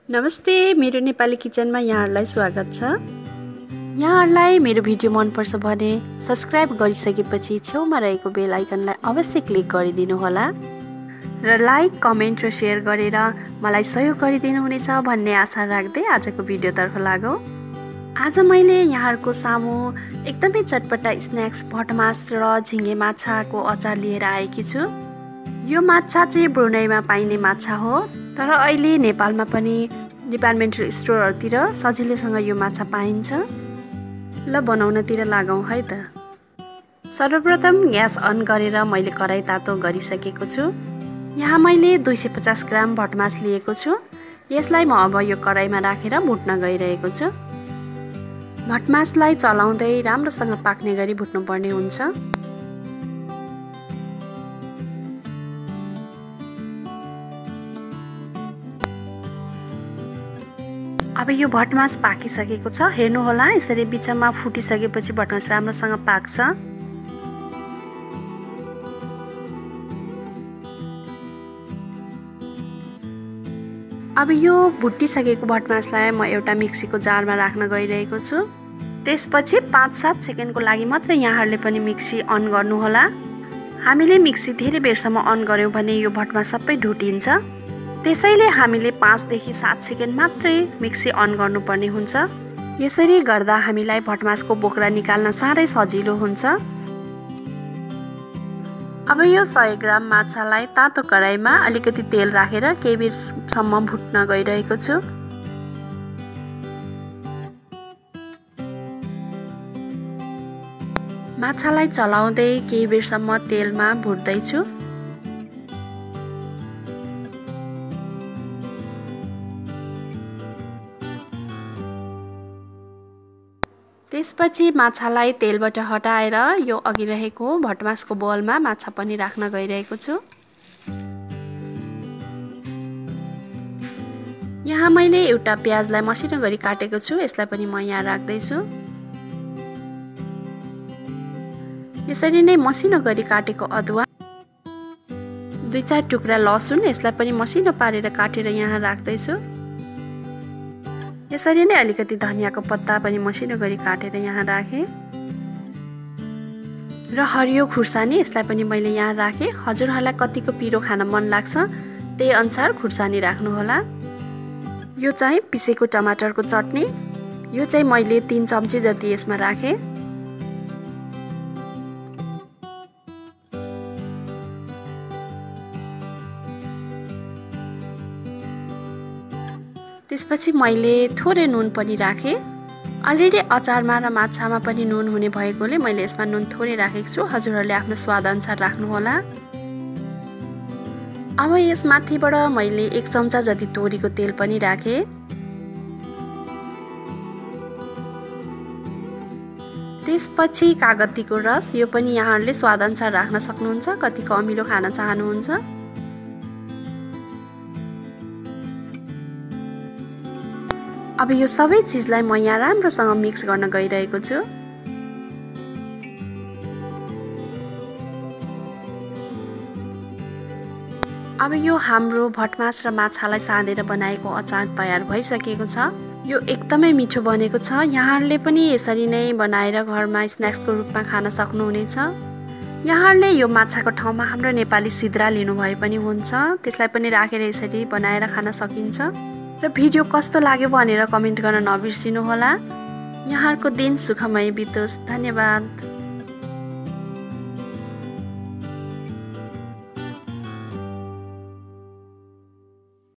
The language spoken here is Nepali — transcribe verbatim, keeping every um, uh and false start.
नमस्ते, मेरो नेपाली किचनमा यहाँहरूलाई स्वागत छ। यहाँहरूलाई मेरो भिडियो मन पर्छ भने सब्स्क्राइब गरिसकेपछि छेउमा रहेको बेल आइकनलाई अवश्य क्लिक गरिदिनु होला र लाइक, कमेन्ट र शेयर गरेर मलाई सहयोग गरिदिनु हुनेछ भन्ने आशा राख्दै आजको भिडियोतर्फ लागौं। आज मैले यहाँहरूको सामु एकदमै चटपटा स्न्याक्स भटमास र झिङ्गे माछाको अचार लिएर आएकी छु। यो माछा चाहिँ ब्रुनेईमा पाइने माछा हो, तर अहिले नेपालमा पनि डिपार्टमेन्टल स्टोरहरुतिर सजिलैसँग यो माछा पाइन्छ। ल बनाउनतिर लागौं है त। सर्वप्रथम ग्यास अन गरेर मैले कराई तातो गरिसकेको छु। यहाँ मैले दुई सय पचास ग्राम भटमास लिएको छु। यसलाई म अब यो कराईमा राखेर भुट्न गइरहेको छु। भटमासलाई चलाउँदै राम्रोसँग पाक्ने गरी भुट्नु पर्ने हुन्छ। अब यो भटमास पाकिसकेको छ, हेर्नु होला। यसरी बिचमा फुटिसकेपछि भटमास राम्रोसँग पाक्छ। अब यो भुटिसकेको भटमासलाई म एउटा मिक्सीको जारमा राख्न गइरहेको छु। त्यसपछि पाँच सात सेकेन्डको लागि मात्र यहाँहरूले पनि मिक्सी अन गर्नु होला। हामीले मिक्सी धेरै बेरसम्म अन गर्यौं भने यो भटमास सबै ढुटिन्छ। त्यसैले हामीले पाँच देखि सात सेकेन्ड मात्रै मिक्सी अन गर्नुपर्ने हुन्छ। यसरी गर्दा हामीलाई भटमासको बोक्रा निकाल्न साह्रै सजिलो हुन्छ। अब यो सय ग्राम माछालाई तातो कराईमा अलिकति तेल राखेर केही बेरसम्म भुट्न गइरहेको छु। माछालाई चलाउँदै केही बेरसम्म तेलमा भुट्दै छु। त्यसपछि माछालाई तेलबाट हटाएर यो अघि रहेको भटमासको बोलमा माछा पनि राख्न गइरहेको छु। यहाँ मैले एउटा प्याजलाई मसिनो गरी काटेको छु, यसलाई पनि म यहाँ राख्दै छु। यसरी नै मसिनो गरी काटेको अदुवा, दुई चार टुक्रा लसुन, यसलाई पनि मसिनो पारेर काटेर यहाँ राख्दै छु। यसरी नै अलिकति धनियाको पत्ता पनि मसिनो गरी काटेर यहाँ राखे र हरियो खुर्सानी, यसलाई पनि मैले यहाँ राखे। हजुरहरूलाई कतिको पिरो खान मन लाग्छ त्यही अनुसार खुर्सानी राख्नु होला। यो चाहिँ पिसेको टमाटरको चटनी, यो चाहिँ मैले तीन चम्ची जति यसमा राखे। त्यसपछि मैले थोरै नुन पनि राखे। अलरेडी अचारमा र माछामा पनि नुन हुने भएकोले मैले यसमा नुन थोरै राखेको छु। हजुरहरूले आफ्नो स्वाद अनुसार राख्नु होला। अब यसमाथिबाट मैले एक चम्चा जति तोरीको तेल पनि राखे। त्यसपछि कागतीको रस, यो पनि यहाँहरूले स्वाद अनुसार राख्न सक्नुहुन्छ, कतिको अमिलो खान चाहनुहुन्छ। अब यो सबै चीजलाई म यहाँ राम्रोसँग मिक्स गर्न गइरहेको छु। अब यो हाम्रो भटमास र माछालाई साँधेर बनाएको अचार तयार भइसकेको छ। यो एकदमै मिठो बनेको छ। यहाँहरूले पनि यसरी नै बनाएर घरमा स्न्याक्सको रूपमा खान सक्नुहुनेछ। यहाँहरूले यो माछाको ठाउँमा हाम्रो नेपाली सिद्रा लिनुभए पनि हुन्छ, त्यसलाई पनि राखेर यसरी बनाएर खान सकिन्छ। र भिडियो कस्तो लाग्यो भनेर कमेन्ट गर्न नबिर्सिनु होला। यहाँहरूको दिन सुखमय बितोस्। धन्यवाद।